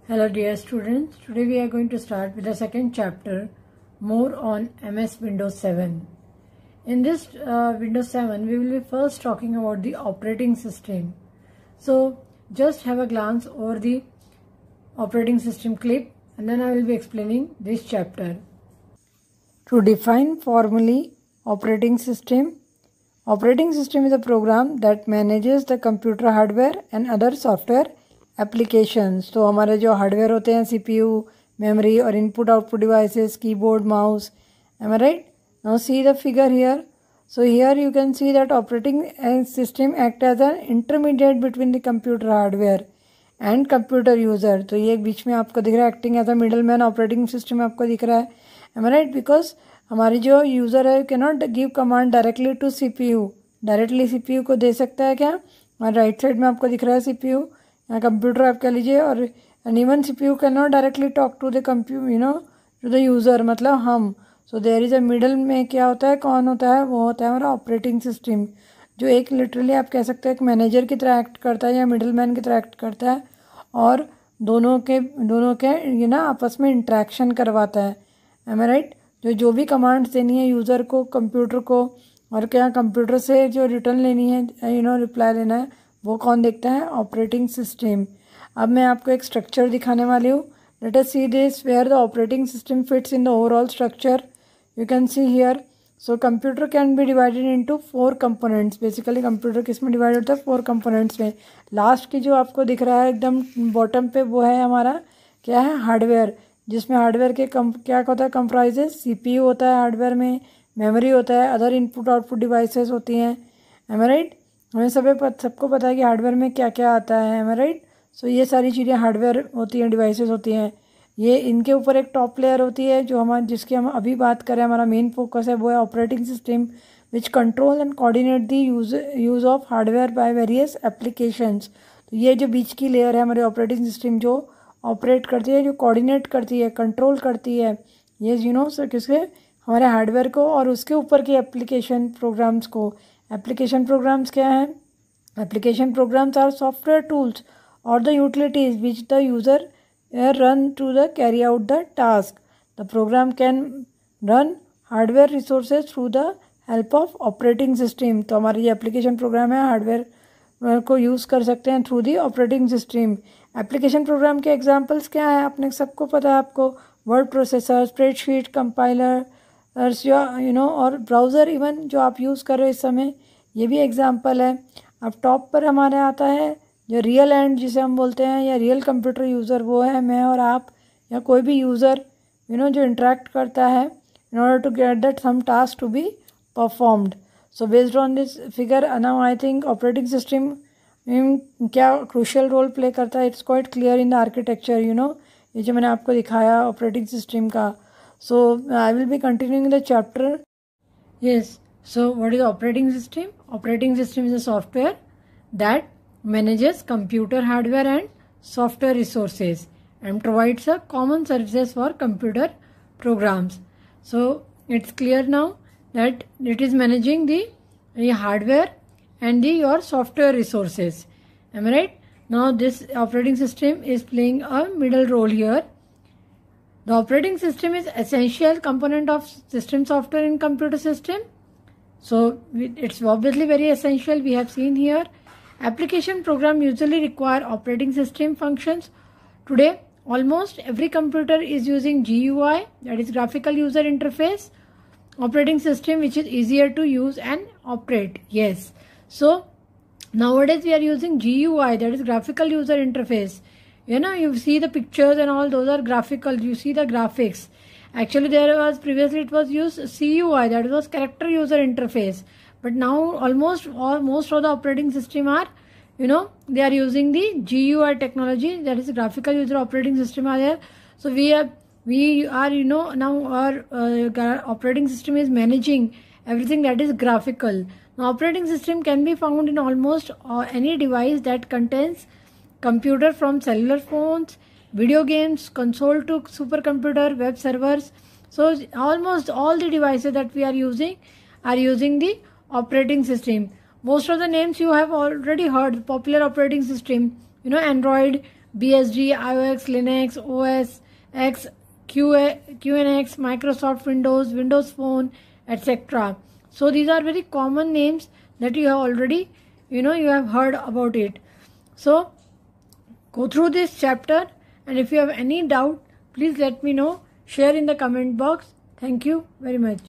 Hello dear students, today we are going to start with the second chapter, more on MS Windows 7. In this Windows 7, we will be first talking about the operating system. So just have a glance over the operating system clip and then I will be explaining this chapter. To define formally operating system is a program that manages the computer hardware and other software applications. तो हमारे जो hardware होते हैं CPU, memory और input output devices, keyboard, mouse. Am I right? Now see the figure here. So here you can see that operating system act as an intermediate between the computer hardware and computer user. तो ये बीच में आपको दिख रहा है, acting as a middle man operating system आपको दिख रहा है. Am I right? बिकॉज हमारी जो यूज़र है can not give command directly to CPU. Directly CPU को दे सकता है क्या? और राइट साइड में आपको दिख रहा है CPU, यहाँ कंप्यूटर आप कह लीजिए. और and even CPU can not directly talk to the to the user, मतलब हम. So there is a middle में क्या होता है, कौन होता है? वो होता है हमारा ऑपरेटिंग सिस्टम, जो एक लिटरली आप कह सकते हैं एक मैनेजर की तरह एक्ट करता है या मिडल मैन की तरह एक्ट करता है और दोनों के आपस में इंट्रैक्शन करवाता है. Am I right? जो भी कमांड्स देनी है यूज़र को, कंप्यूटर को, और क्या कंप्यूटर से जो रिटर्न लेनी है, रिप्लाई लेना है, वो कौन देखता है? Operating system. अब मैं आपको एक स्ट्रक्चर दिखाने वाली हूँ. Let us see this where the operating system fits in the overall structure. You can see here. So computer can be divided into 4 components. Basically computer किस में डिवाइड होता है? 4 कंपोनेंट्स में. लास्ट की जो आपको दिख रहा है एकदम बॉटम पे, वो है हमारा क्या है? हार्डवेयर. जिसमें हार्डवेयर के क्या होता है? कंप्राइजेस. CPU होता है हार्डवेयर में, मेमोरी होता है, अदर इनपुट आउटपुट डिवाइसेस होती हैं. Am I right? हमें सबको पता है कि हार्डवेयर में क्या क्या आता है. Am I right? सो ये सारी चीज़ें हार्डवेयर होती हैं, डिवाइसेस होती हैं. ये इनके ऊपर एक टॉप लेयर होती है जो जिसकी हम अभी बात करें, हमारा मेन फोकस है, वो है operating system which control and coordinate the use of hardware by various applications. तो ये जो बीच की लेयर है हमारे ऑपरेटिंग सिस्टम, जो ऑपरेट करती है, जो कोऑर्डिनेट करती है, कंट्रोल करती है, ये सर किसके? हमारे हार्डवेयर को और उसके ऊपर की एप्लीकेशन प्रोग्राम्स को. एप्लीकेशन प्रोग्राम्स क्या हैं? Application programs are software tools और the utilities which the user run to the carry out the task. The program can run hardware resources through the help of operating system. तो हमारे ये application program है, hardware को use कर सकते हैं through the operating system. Application program के examples क्या हैं? आपने सबको पता है, आपको वर्ड प्रोसेसर, स्प्रेडशीट, कंपाइलर और ब्राउज़र इवन जो आप यूज़ कर रहे हो इस समय, ये भी एग्जांपल है. अब टॉप पर हमारे आता है जो रियल एंड जिसे हम बोलते हैं, या रियल कंप्यूटर यूज़र, वो है मैं और आप, या कोई भी यूज़र जो इंटरेक्ट करता है in order to get that some task to be performed. So based on this figure now I think operating system क्या क्रूशियल रोल प्ले करता है. It's quite clear in the architecture. ये जो मैंने आपको दिखाया ऑपरेटिंग सिस्टम का. So I will be continuing the chapter. Yes. So what is operating system? Operating system is a software that manages computer hardware and software resources and provides a common services for computer programs. So it's clear now that it is managing the hardware and your software resources. Am I right? Now this operating system is playing a middle role here. The operating system is essential component of system software in computer system. So it's obviously very essential. We have seen here application program usually require operating system functions. Today almost every computer is using GUI, that is graphical user interface operating system, which is easier to use and operate. Yes. So nowadays we are using GUI, that is graphical user interface. You see the pictures and all, those are graphical. You see the graphics. Actually previously it was used CUI, that was character user interface. But now most of the operating system are, they are using the GUI technology, that is graphical user operating system are there. So we are now our operating system is managing everything that is graphical. Now operating system can be found in almost any device that contains computer, from cellular phones, video games, console to supercomputer, web servers. So almost all the devices that we are using the operating system. Most of the names you have already heard. Popular operating system, Android, BSD, iOS, Linux, OS X, QNX, Microsoft Windows, Windows Phone, etc. So these are very common names that you have already, you have heard about it. So go through this chapter, and if you have any doubt, please let me know. Share in the comment box. Thank you very much.